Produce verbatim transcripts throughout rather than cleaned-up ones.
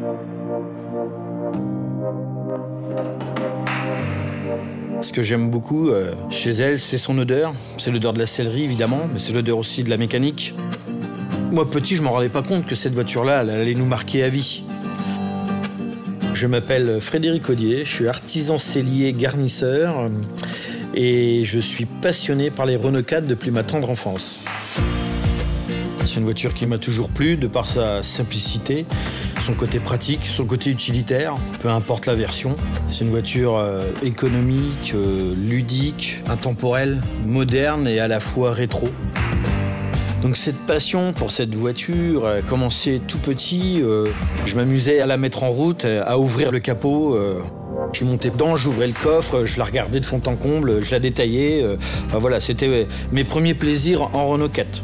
Ce que j'aime beaucoup euh, chez elle, c'est son odeur. C'est l'odeur de la sellerie, évidemment, mais c'est l'odeur aussi de la mécanique. Moi, petit, je ne m'en rendais pas compte que cette voiture-là, elle allait nous marquer à vie. Je m'appelle Frédéric Audier, je suis artisan sellier garnisseur et je suis passionné par les Renault quatre depuis ma tendre enfance. C'est une voiture qui m'a toujours plu, de par sa simplicité, son côté pratique, son côté utilitaire, peu importe la version. C'est une voiture euh, économique, euh, ludique, intemporelle, moderne et à la fois rétro. Donc cette passion pour cette voiture a commencé tout petit. Euh, je m'amusais à la mettre en route, à ouvrir le capot. Euh, je montais dedans, j'ouvrais le coffre, je la regardais de fond en comble, je la détaillais. Euh, enfin, voilà, c'était mes premiers plaisirs en Renault quatre.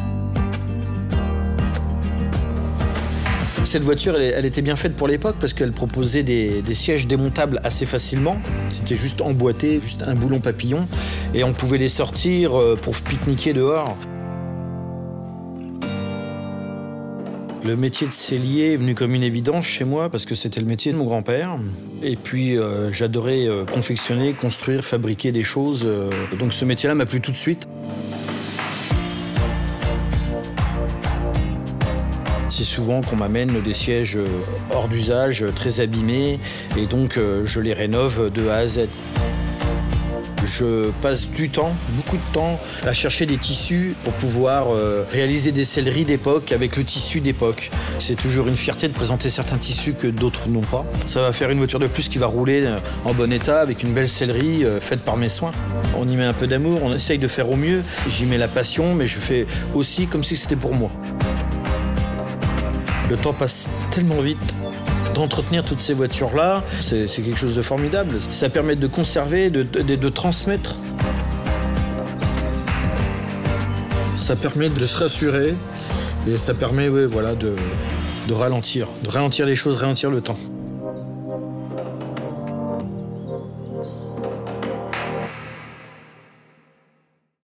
Cette voiture, elle, elle était bien faite pour l'époque parce qu'elle proposait des, des sièges démontables assez facilement. C'était juste emboîté, juste un boulon papillon. Et on pouvait les sortir pour pique-niquer dehors. Le métier de sellier est venu comme une évidence chez moi parce que c'était le métier de mon grand-père. Et puis euh, j'adorais euh, confectionner, construire, fabriquer des choses. Euh, donc ce métier-là m'a plu tout de suite. C'est souvent qu'on m'amène des sièges hors d'usage, très abîmés, et donc euh, je les rénove de A à Z. Je passe du temps, beaucoup de temps, à chercher des tissus pour pouvoir euh, réaliser des selleries d'époque avec le tissu d'époque. C'est toujours une fierté de présenter certains tissus que d'autres n'ont pas. Ça va faire une voiture de plus qui va rouler en bon état avec une belle sellerie euh, faite par mes soins. On y met un peu d'amour, on essaye de faire au mieux. J'y mets la passion, mais je fais aussi comme si c'était pour moi. Le temps passe tellement vite. D'entretenir toutes ces voitures-là, c'est quelque chose de formidable. Ça permet de conserver, de, de, de transmettre. Ça permet de se rassurer et ça permet ouais, voilà, de, de ralentir, de ralentir les choses, ralentir le temps.